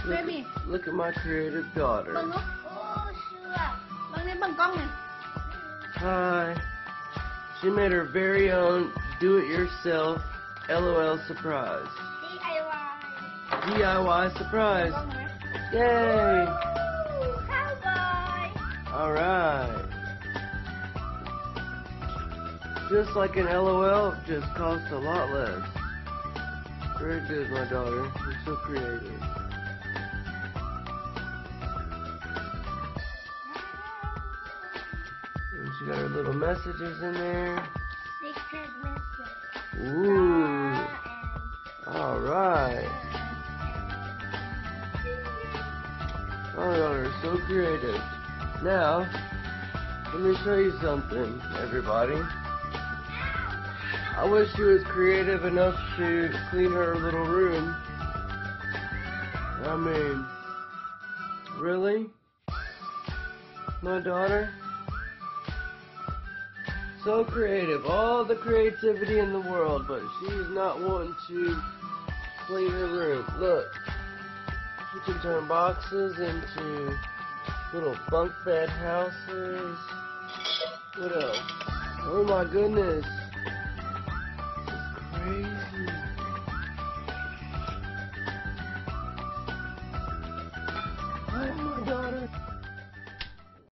Baby. Look at my creative daughter. Bưng không? Bưng đi, bưng con nè. Hi. She made her very own do-it-yourself LOL surprise. DIY surprise. Con nè. Yay! Cowboy. Alright. Just like an LOL, just costs a lot less. Very good, my daughter. You're so creative. And she got her little messages in there. Secret message. Ooh. Alright. Oh, you're so creative. Now, let me show you something, everybody. I wish she was creative enough to clean her little room. I mean, really? My daughter? So creative, all the creativity in the world, but she's not wanting to clean her room. Look, she can turn boxes into little bunk bed houses. What else? Oh my goodness.